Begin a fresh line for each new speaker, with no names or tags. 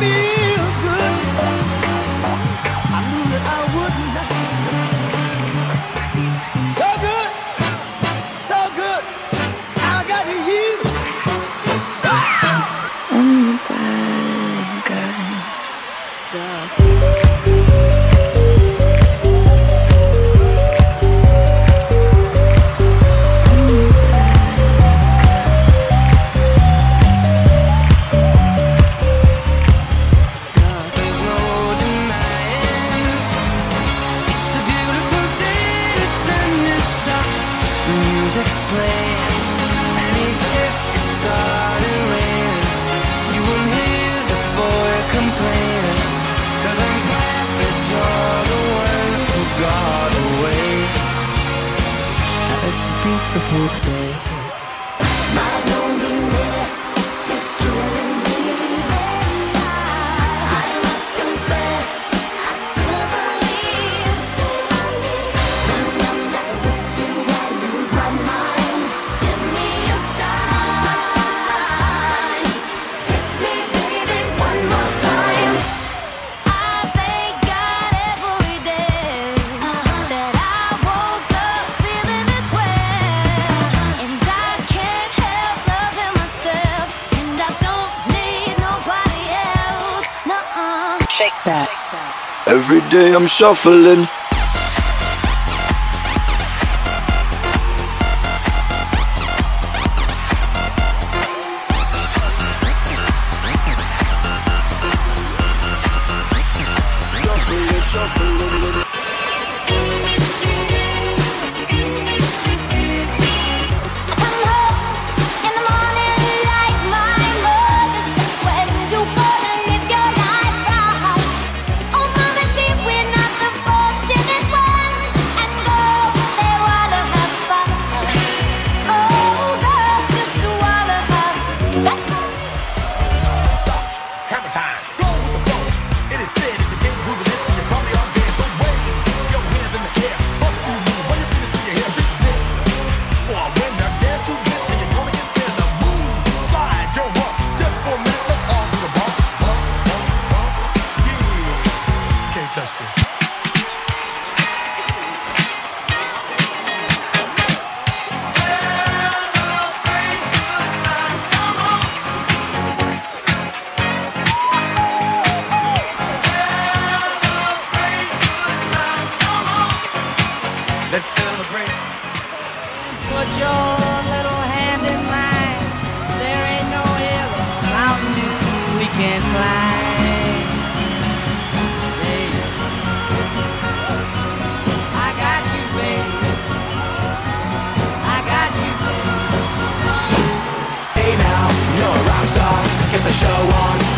feel good. I knew that I wouldn't. So good, so good. I got you.
I'm the bad guy.
Music's playing, and if it started raining, you wouldn't hear this boy complaining. 'Cause I'm glad that you're the one who got away. It's a beautiful day. My loneliness is killing me. I must confess, I still believe. When I'm not with you, I lose my mind. Give me a sign. Hit me, baby, one more time. I thank God every day that I woke up feeling this way. And I can't help loving myself. And I don't need nobody else. Nuh-uh.
Shake that.
Every day I'm shuffling.
Come home in the morning like my mother said. When you gonna live your life right? Oh, mama dear, we're not the fortunate ones. And girls, they wanna have fun. Oh, girls just wanna have fun.
Stop. Hammer time. Go with the flow. It is said if you can't groove this, then you probably are dead. So wave your hands in the air. Bust through moves. When you finish through your hair, this is it. For a winner, dance to this, and you're gonna get there. Now move, slide your rump. Just for a minute, let's all do the bump, bump, bump, bump. Yeah, can't touch this. Let's celebrate.
Put your little hand in mine. There ain't no hill or mountain we can't climb. Hey, I got you, babe. I got you, babe.
Hey now, you're a rock star. Get the show on.